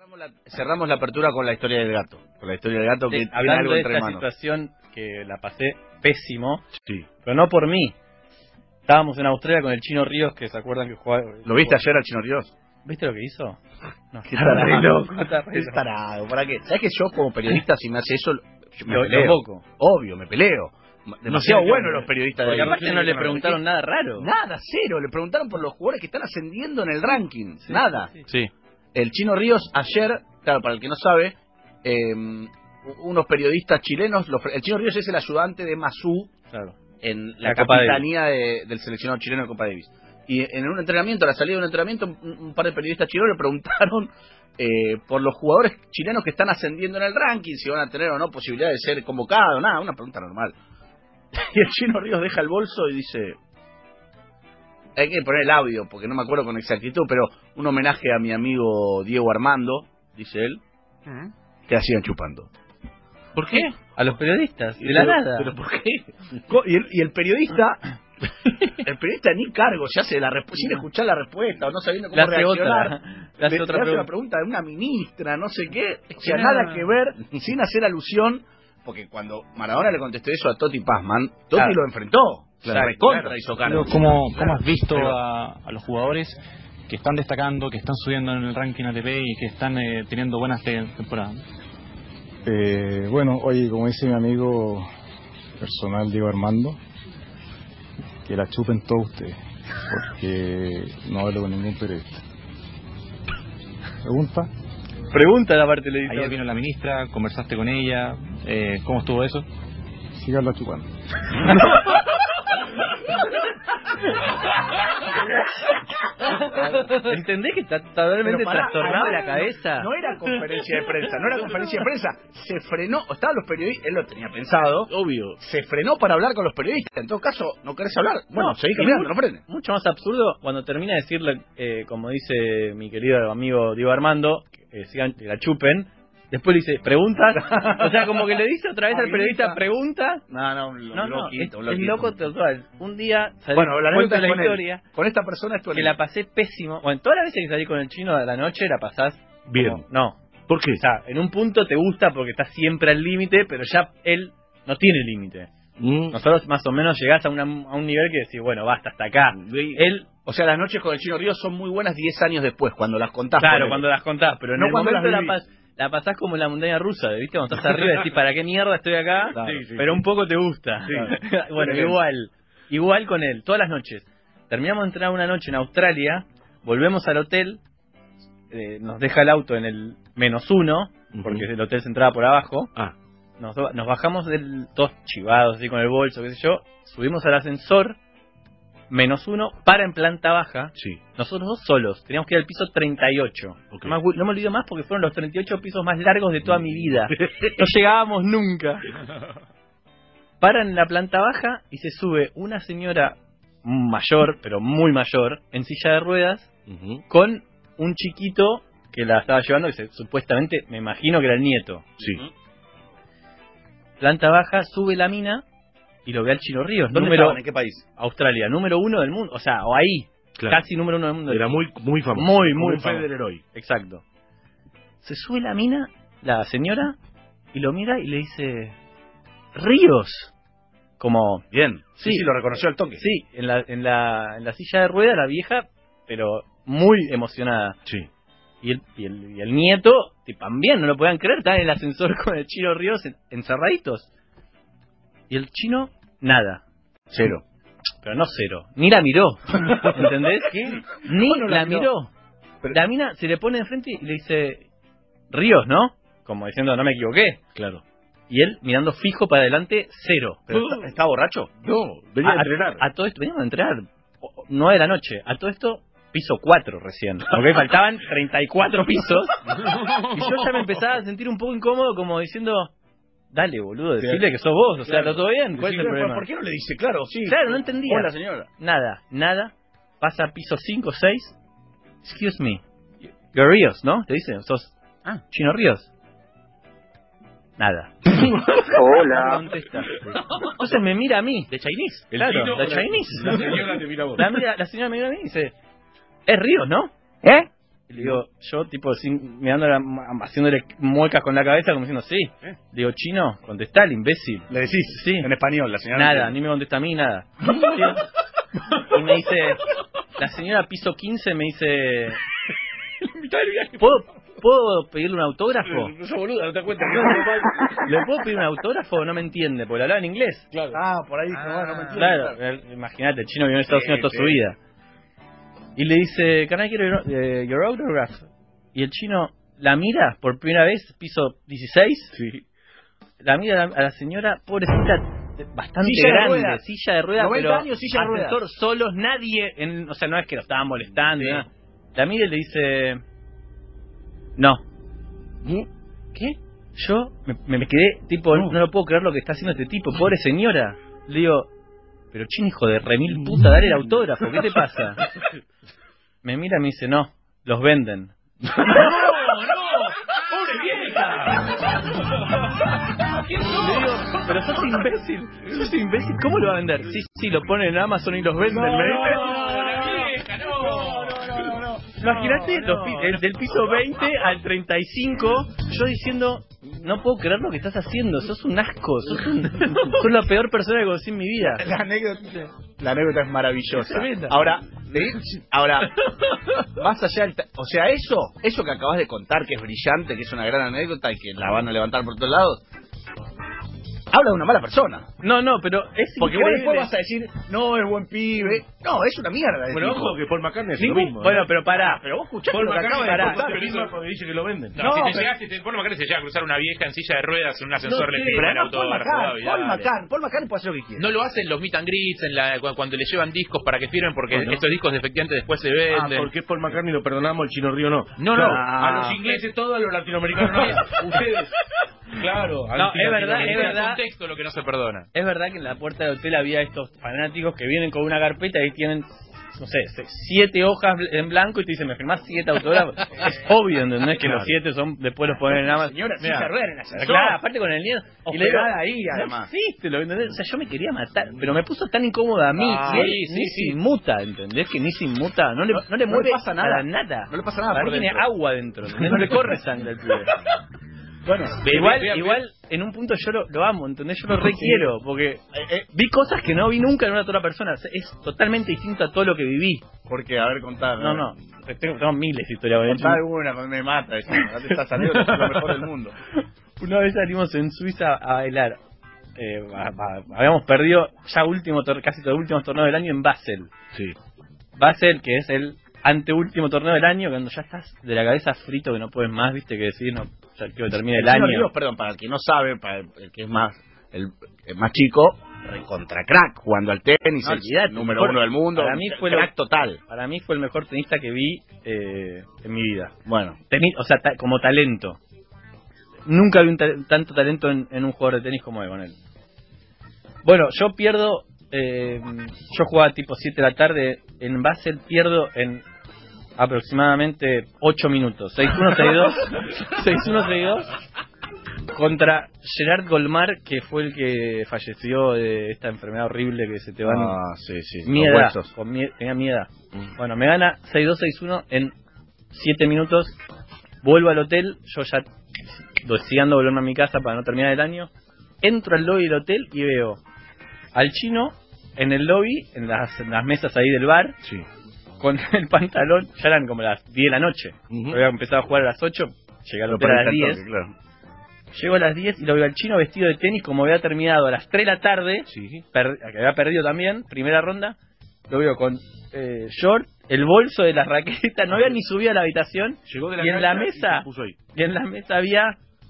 Cerramos la apertura con la historia del gato. Con la historia del gato que hablando algo de entre esta manos. situación que la pasé pésimo, Sí. pero no por mí. Estábamos en Australia con el Chino Ríos, que se acuerdan que jugaba... ¿Lo viste ayer al Chino Ríos? ¿Viste lo que hizo? No, Qué tarado. Está re Qué loco. tarado. ¿Para qué? ¿Sabes que yo como periodista si me hace eso me Lo peleo? boco. Obvio, me peleo. Demasiado sé, bueno los periodistas de Porque ahí. aparte no le preguntaron nada raro. Nada, cero. Le preguntaron por los jugadores que están ascendiendo en el ranking. Sí, Nada. sí, sí. Sí. El Chino Ríos ayer, claro, para el que no sabe, unos periodistas chilenos, el Chino Ríos es el ayudante de Masú Claro. en la Copa capitanía del seleccionado chileno de Copa Davis. Y en un entrenamiento, a la salida de un entrenamiento, un par de periodistas chilenos le preguntaron por los jugadores chilenos que están ascendiendo en el ranking, si van a tener o no posibilidad de ser convocados, nada, una pregunta normal. Y el Chino Ríos deja el bolso y dice... Hay que poner el audio, porque no me acuerdo con exactitud, pero un homenaje a mi amigo Diego Armando, dice él, que hacían chupando. ¿Por qué? A los periodistas, de la nada. ¿Pero por qué? Y el periodista ni cargo se hace sin escuchar la respuesta o no sabiendo cómo Le hace reaccionar. otra. Le hace otra una pregunta. pregunta de una ministra, no sé qué. O sea, que nada nada. que ver, sin hacer alusión, porque cuando Maradona le contestó eso a Totti Pazman, Totti Claro. lo enfrentó. Claro, Recontra claro. hizo cargo. ¿Cómo Claro. has visto Pero- a los jugadores que están destacando, que están subiendo en el ranking ATP y que están teniendo buenas temporadas? Bueno, oye, como dice mi amigo personal Diego Armando, que la chupen todos ustedes, porque no hablo con ningún periodista. ¿Pregunta? Pregunta la parte le Ayer vino la ministra, conversaste con ella, ¿cómo estuvo eso? Síganla chupando. ¿Entendés que está totalmente Pero pará, trastornado de la además, cabeza? No era conferencia de prensa, se frenó, estaban los periodistas, él lo tenía pensado, Obvio. se frenó para hablar con los periodistas. En todo caso, ¿no querés hablar? Bueno, No, seguí y caminando, no frenes. Mucho más absurdo cuando termina de decirle, como dice mi querido amigo Diego Armando, que sigan, que la chupen. Después le dice, ¿preguntas? O sea, como que le dice otra vez al periodista, ¿pregunta? No, No, es loquito. loco total. Un día salí, Bueno, la cuento anécdota la es con él. historia, Con esta persona es tu que la pasé pésimo. Bueno, todas las veces que salí con el chino de la noche la pasás Bien. como- no, ¿Por qué? o sea, en un punto te gusta porque estás siempre al límite, pero ya él no tiene límite. Nosotros más o menos llegás a un nivel que decís, bueno, basta, hasta acá. Él, O sea, las noches con el Chino Ríos son muy buenas 10 años después, cuando las contás. claro, ponele. cuando las contás, pero en No el cuando momento las vivís. la pasás como en la montaña rusa, ¿viste? Cuando estás arriba decís, ¿para qué mierda estoy acá? Claro. Sí, sí, Pero sí. un poco te gusta. Sí. Bueno, Bien. igual con él, todas las noches. Terminamos de entrar una noche en Australia, volvemos al hotel, nos deja el auto en el -1, porque el hotel se entraba por abajo. Ah, Nos bajamos todos chivados, así con el bolso, qué sé yo. Subimos al ascensor, -1, para en planta baja. sí. Nosotros dos solos, teníamos que ir al piso 38. Ok. No me olvido más porque fueron los 38 pisos más largos de toda mi vida. No llegábamos nunca. Paran en la planta baja y se sube una señora mayor, pero muy mayor, en silla de ruedas, con un chiquito que la estaba llevando, que supuestamente, me imagino que era el nieto. Sí. Planta baja, sube la mina y lo ve al Chino Ríos. ¿Dónde Número estaban? ¿En qué país? Australia, número 1 del mundo. O sea, o ahí, Claro. casi número 1 del mundo. Era muy famoso. Muy, Como muy un famoso. Federer hoy. Exacto. Se sube la mina, la señora, y lo mira y le dice, Ríos. Como, Bien. Sí. Sí, lo reconoció al toque. sí, en la silla de ruedas la vieja, pero muy emocionada. Sí. Y el nieto, también, no lo podían creer, estaba en el ascensor con el Chino Ríos encerraditos. Y el chino, nada. Cero. Pero no cero. Ni la miró. ¿Entendés? Ni ¿Cómo no la la miró? miró. La mina se le pone enfrente y le dice, Ríos, ¿no? Como diciendo, no me equivoqué. Claro. Y él, mirando fijo para adelante, cero. ¿Pero está borracho? No, venía a entrenar. A todo esto, veníamos a entrenar. 9 de la noche. A todo esto, piso 4 recién. Porque faltaban 34 pisos. Y yo ya me empezaba a sentir un poco incómodo, como diciendo, dale, boludo, decirle que sos vos. O sea, Claro. ¿está todo bien? ¿Cuál es el problema? ¿Por qué no le dice? Claro, sí. Claro, no entendía. Hola, señora. Nada. Pasa a piso 5, 6. Excuse me. You're Ríos, ¿no? Te dicen, sos Chino Ríos. Nada. Hola. No contesta. Entonces me mira a mí. ¿De Chinese? El Claro, chino, la Chinese. La señora te mira a vos. La señora me mira a mí y dice, es Ríos, ¿no? Y le digo, yo tipo mirándole, haciéndole muecas con la cabeza como diciendo, sí. Le digo, chino, contestá, imbécil. Le decís, sí. En español, la señora. Nada, ni me contesta a mí, nada. Y me dice, la señora piso 15 me dice, ¿puedo pedirle un autógrafo? Esa boluda, no te das cuenta. ¿Le puedo pedir un autógrafo? No me entiende, porque hablaba en inglés. Claro. Por ahí, no me entiendo. Claro, imagínate, el chino vivió en Estados Unidos toda su vida. Y le dice, can I get your autograph? Y el chino la mira por primera vez, piso 16. Sí. La mira a la señora, pobrecita, bastante Silla de grande, ruedas. silla de ruedas, 90 pero años, silla de ruedas. ascensor solos, nadie, o sea, no es que lo estaban molestando, nada. La mira y le dice, no. ¿Qué? Yo me quedé, tipo, no lo puedo creer lo que está haciendo este tipo, pobre señora. Le digo, pero chino, hijo de remil puta, dale el autógrafo, ¿qué te pasa? Me mira y me dice, no, los venden. ¡No! ¡Pobre vieja! Le digo, pero sos imbécil, ¿cómo lo va a vender? Sí, lo ponen en Amazon y los venden, me dice. ¡La vieja, no! Imagínate, del piso 20 al 35, yo diciendo, no puedo creer lo que estás haciendo, sos un asco, sos la peor persona que conocí en mi vida. La anécdota es maravillosa. Tremenda. Ahora, más allá o sea, eso que acabas de contar, que es brillante, que es una gran anécdota y que la van a levantar por todos lados, habla de una mala persona. No, pero es porque vos increíble. después vas a decir, no, es buen pibe. No, es una mierda. Bueno, tipo. ojo que Paul McCartney hace lo mismo. Bueno, pero pará. Pero vos escuchás Paul lo que McCartney acaba de acaba contar. de contar cuando dice que lo venden. No, si te Paul McCartney se llega a cruzar una vieja en silla de ruedas en un ascensor, le pero firma el además autógrafo. Paul McCartney puede hacer lo que quiera. No lo hacen los meet and greets cuando le llevan discos para que firmen, porque estos discos efectivamente después se venden. porque Paul McCartney lo perdonamos, el Chino Río no. No. A los ingleses todos, a los latinoamericanos no. Ustedes. Claro. No, es verdad, Es el contexto lo que no se perdona. Es verdad que en la puerta del hotel había estos fanáticos que vienen con una carpeta y tienen, no sé, 7 hojas en blanco y te dicen, ¿me firmás 7 autógrafos? Es obvio, ¿entendés? Que los 7 son, después los ponen en Amazon. Señora, sí se rueda en la ascensor. Claro, aparte con el miedo. Y le digo, ahí, además. No existe, ¿lo entendés? O sea, yo me quería matar, pero me puso tan incómoda a mí. Ah, y él ni se inmuta, ¿entendés? Que ni se inmuta. No le mueve pasa nada. para nada. No le pasa nada Para por mí tiene dentro. agua dentro, ¿entendés? No le corre sangre al pibe. Bueno, igual en un punto yo lo amo, ¿entendés? Yo lo requiero, porque vi cosas que no vi nunca en una otra persona. O sea, es totalmente distinto a todo lo que viví. Porque, a ver, contar. No, tengo miles de historias. Contar alguna, me mata. Estas anécdotas son lo mejor del mundo. Una vez salimos en Suiza a bailar. Habíamos perdido ya casi todos los últimos torneos del año en Basel. Sí. Basel, que es el anteúltimo torneo del año, cuando ya estás de la cabeza frito, que no puedes más, viste, que decir, no, ya quiero que termine el año. Ríos, perdón, para el que no sabe, para el que es más más chico, contra crack, jugando al tenis, Olvidate, el número 1 del mundo, para mí fue crack total. Para mí fue el mejor tenista que vi en mi vida. Bueno, o sea, como talento. Nunca vi tanto talento en un jugador de tenis como con él. Bueno, yo pierdo, yo jugaba tipo 7 de la tarde en Basel, pierdo en aproximadamente 8 minutos. 6-1, 6-2, 6-1, 6-2 contra Gerard Golmar, que fue el que falleció de esta enfermedad horrible que se te van. Sí. Mi edad, tenía mi edad. Bueno, me gana 6-2, 6-1 en 7 minutos. Vuelvo al hotel, yo ya deseando volverme a mi casa para no terminar el año. Entro al lobby del hotel y veo al chino en el lobby, en las mesas ahí del bar, Sí. con el pantalón. Ya eran como las 10 de la noche. Ujú. Yo había empezado a jugar a las 8, llegué al hotel a las 10. Claro. Llego a las 10 y lo veo al chino vestido de tenis, como había terminado a las 3 de la tarde, Sí. que había perdido también, primera ronda. Lo veo con short, el bolso de las raquetas, no había ni subido a la habitación. Llegó de la Y en la cancha mesa, se puso ahí. y en la mesa había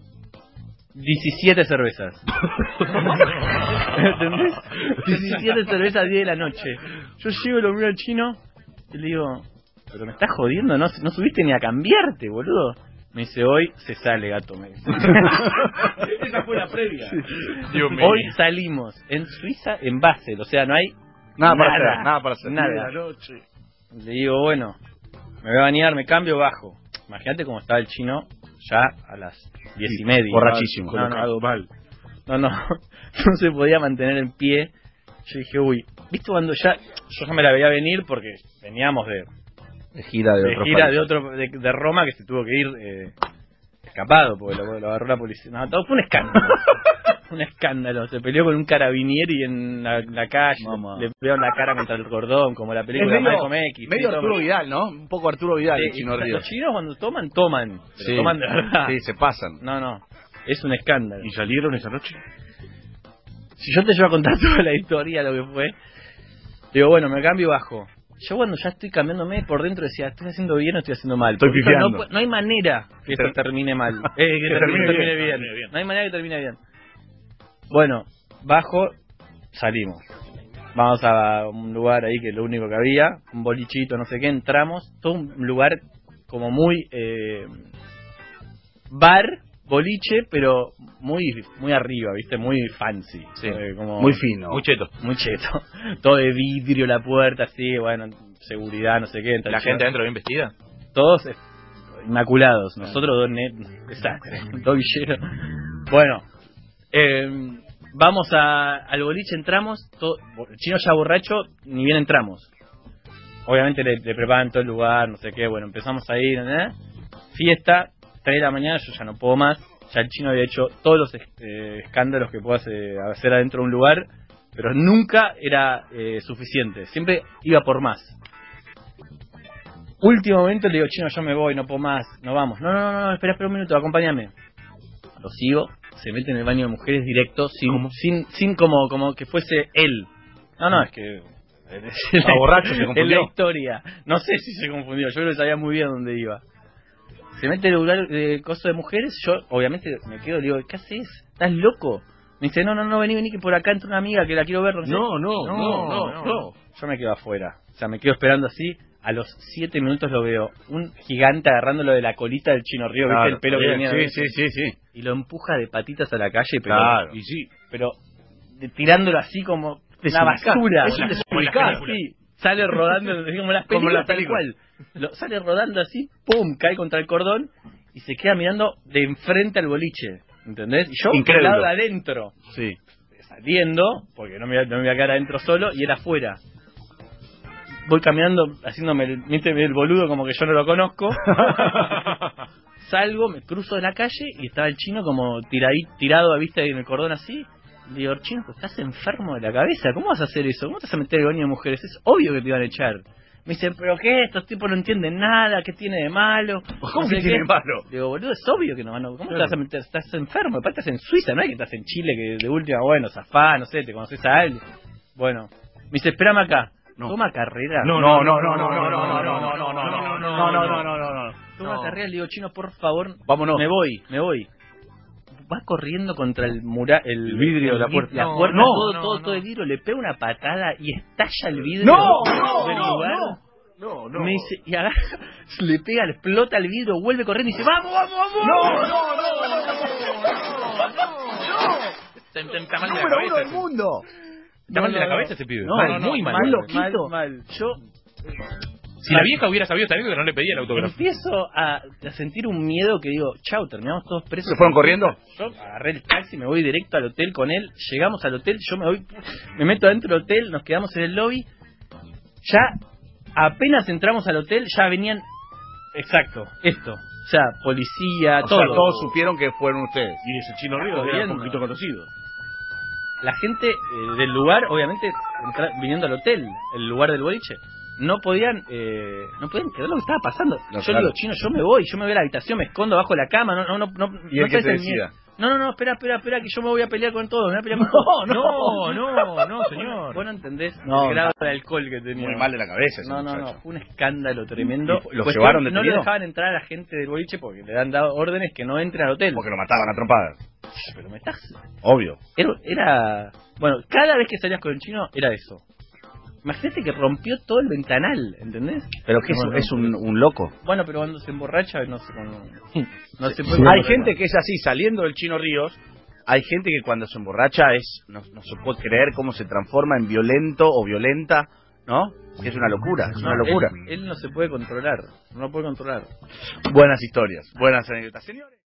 17 cervezas. ¿Entendés? 17 cervezas a 10 de la noche. Yo llego y lo miro al chino y le digo, pero me estás jodiendo, no subiste ni a cambiarte, boludo. Me dice, hoy se sale, gato, me dice. Esa fue la previa. Dios mío. Hoy salimos en Suiza, en Basel, o sea, no hay Nada para hacer. nada. La noche. Le digo, bueno, me voy a bañar, me cambio, bajo. Imagínate cómo estaba el chino ya a las 10:30. Borrachísimo. Colocado mal. No se podía mantener en pie. Yo dije, uy, ¿viste cuando yo ya me la veía venir porque veníamos de De gira de otro país. de Roma, que se tuvo que ir escapado porque lo agarró la policía. No, todo fue un escándalo. Un escándalo. Se peleó con un carabinieri en la calle, le pegó la cara contra el cordón, como la película de Malcolm X. Medio Arturo Vidal, ¿no? Un poco Arturo Vidal, el Chino Ríos. Los chinos cuando toman. Pero sí, toman de verdad. Sí, se pasan. No. Es un escándalo. ¿Y salieron esa noche? Si yo te llevo a contar toda la historia, lo que fue, digo, bueno, me cambio y bajo. Yo cuando ya estoy cambiándome por dentro decía, ¿estoy haciendo bien o estoy haciendo mal? Estoy pifiando. No hay manera que esto termine mal. Que termine bien. No hay manera que termine bien. Bueno, bajo, salimos. Vamos a un lugar ahí que es lo único que había, un bolichito, no sé qué, entramos. Todo un lugar como muy bar, boliche, pero muy arriba, ¿viste? Muy fancy. Sí, como muy fino. Muy cheto. Muy cheto. Todo de vidrio, la puerta, así, bueno, seguridad, no sé qué. ¿La gente adentro bien vestida? Todos inmaculados. Nosotros dos desastre. Dos villeros. Bueno, vamos al boliche, entramos. El chino ya borracho, ni bien entramos. Obviamente le preparan todo el lugar, no sé qué. Bueno, empezamos a ir, fiesta. 3 de la mañana, yo ya no puedo más. Ya el chino había hecho todos los escándalos que puedas hacer adentro de un lugar, pero nunca era suficiente. Siempre iba por más. Último momento le digo, chino, yo me voy, no puedo más, no vamos. No, espera un minuto, acompáñame. Lo sigo, se mete en el baño de mujeres directo, sin como que fuese él. No, es que... A borracho se confundió. En la historia. No sé si se confundió, yo creo que sabía muy bien dónde iba. Se mete en el lugar de coso de mujeres, yo obviamente me quedo, le digo, ¿qué haces? ¿Estás loco? Me dice, no, vení que por acá entra una amiga que la quiero ver. No. Yo me quedo afuera, o sea, me quedo esperando así. A los 7 minutos lo veo, un gigante agarrándolo de la colita del Chino Río, claro, ¿viste? El pelo que tenía. Sí. Y lo empuja de patitas a la calle, pero, claro. y sí, pero tirándolo así como una basura. Es un desubicado. Sí, sale rodando como las películas, tal cual. Sale rodando así, pum, cae contra el cordón y se queda mirando de enfrente al boliche, ¿entendés? Y yo del lado de adentro, sí, saliendo, porque no me voy a quedar adentro solo, y era afuera. Voy caminando, haciéndome el boludo como que yo no lo conozco. Salgo, me cruzo de la calle y estaba el chino como tirado a vista en el cordón así. Le digo, chino, estás enfermo de la cabeza, ¿cómo vas a hacer eso? ¿Cómo te vas a meter el baño de mujeres? Es obvio que te iban a echar. Me dicen, ¿pero qué? Estos tipos no entienden nada, ¿qué tiene de malo? ¿Cómo que tiene de malo? Digo, boludo, es obvio que no van a... ¿Cómo te vas a meter? Estás enfermo, aparte estás en Suiza, no es que estás en Chile, que de última, bueno, zafá, no sé, te conoces a alguien. Bueno, me dice, espérame acá. Toma carrera. No. Toma carrera, le digo, chino, por favor, vámonos. Me voy. Va corriendo contra el vidrio de la puerta. La puerta, todo el vidrio, le pega una patada y estalla el vidrio del lugar. No. Me dice, y agarra, le pega, le explota el vidrio, vuelve corriendo y dice, ¡vamos! Está mal de la cabeza. del mundo. Está mal de la cabeza ese pibe. Muy mal. Yo... Si la vieja hubiera sabido que no le pedía el autógrafo. Empiezo a sentir un miedo que digo, chau, terminamos todos presos. ¿Se fueron corriendo? Yo agarré el taxi, me voy directo al hotel con él. Llegamos al hotel, yo me meto adentro del hotel, nos quedamos en el lobby. Ya, apenas entramos al hotel, ya venían... Exacto, esto. O sea, policía, todo. O sea, todos supieron que fueron ustedes. Y ese Chino Ríos era un poquito conocido. La gente del lugar, obviamente, viniendo al hotel, el lugar del boliche, no podían creer lo que estaba pasando. Yo le digo, chino, yo me voy a la habitación, me escondo bajo la cama, ¿Y el que te decía? No, espera, que yo me voy a pelear con todos, No, señor. Vos no entendés el grado de alcohol que tenía. Muy mal de la cabeza. No, fue un escándalo tremendo. ¿Lo llevaron detenido? No le dejaban entrar a la gente del boliche porque le han dado órdenes que no entre al hotel. Porque lo mataban a trompadas. Pero me estás... Obvio. Era... Bueno, cada vez que salías con el chino era eso. Imagínate que rompió todo el ventanal, ¿entendés? Pero que es un loco. Bueno, pero cuando se emborracha no se puede. Hay gente que es así, saliendo del Chino Ríos. Hay gente que cuando se emborracha no se puede creer cómo se transforma en violento o violenta, ¿no? Es una locura, Él no se puede controlar, no lo puede controlar. Buenas historias, buenas anécdotas. Señores.